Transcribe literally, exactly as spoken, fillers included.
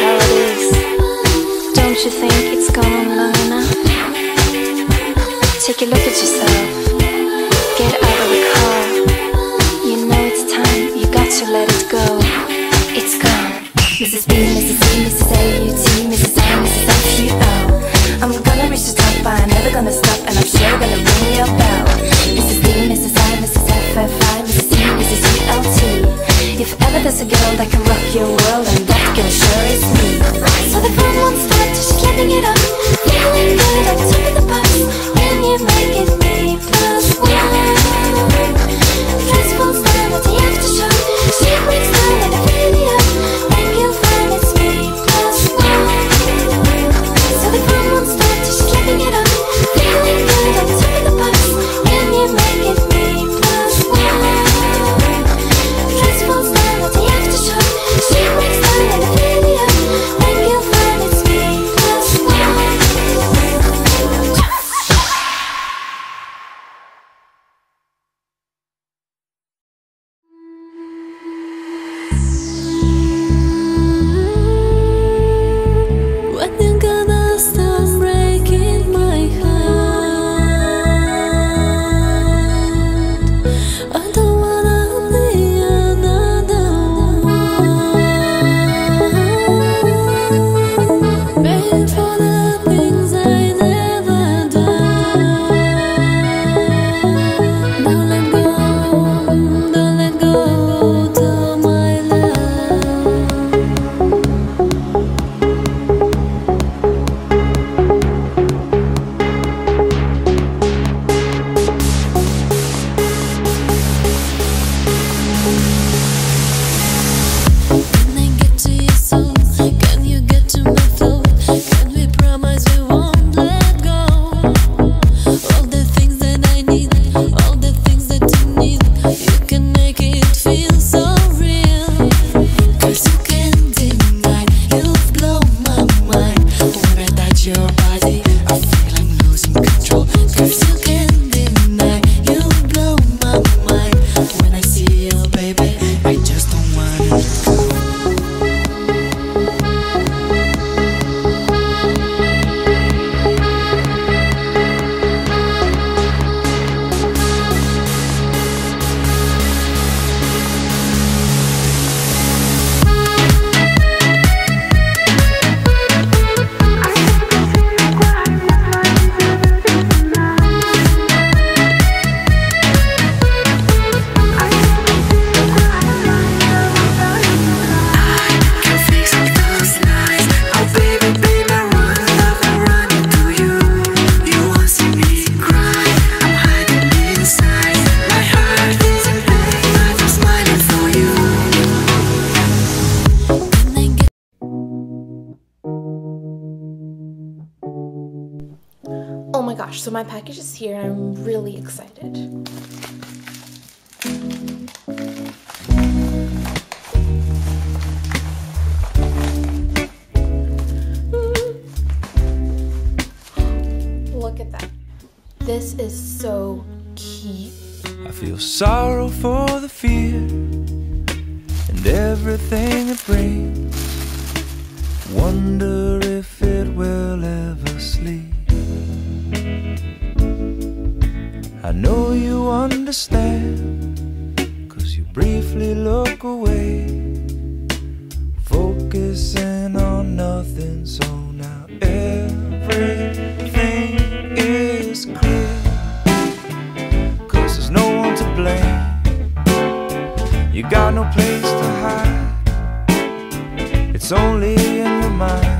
how it is. Don't you think it's gone on long enough? Take a look at yourself. Get out of the car. You know it's time, you got to let it go. It's gone. Missus B, Missus C, Missus A U T, Missus I, Missus F U O. I'm gonna reach the top, but I'm never gonna stop, and I'm sure gonna ring your bell. Missus D, Missus I, Missus F F I, Missus C, Missus U L T. If ever there's a girl that can rock your world, and that girl sure is me. So the fun won't stop, just letting it up. Feeling good at the top of the bus. Can you make it me plus one? Dress falls down at the after show. She breaks down like a video. Then you'll find it's me plus one. So the fun won't stop, just letting it up. Feeling good at the top of the bus. Can you make it me plus one? Dress falls down at the after show. She breaks down like a video. Then you'll find it's me plus one. When you gonna stop breaking my heart? I don't wanna be another one. Paying for the things I never done. Don't let go, don't let go to my love. Can I get to you soon? Can you get to my flow? Can we promise we won't let go? All the things that I need, all the things that you need, you can make it feel so real. Cause you can't deny, you blow my mind. When I touch your body, I feel I'm losing control. Cause you can't deny, you blow my mind. When I see you, baby, I just don't wanna let go. Can fix all those lies. Oh baby, baby, I run, love and run into you. You won't see me cry. I'm hiding inside. My heart is in pain, but I'm smiling for you. Can I get? Oh my gosh, so my package is here and I'm really excited. Look at that. This is so cute. I feel sorrow for the fear and everything it brings. Wonder if it will ever sleep. I know you understand, cause you briefly look away, focusing on nothing. So now everything is clear, cause there's no one to blame. You got no place to hide, it's only in your mind.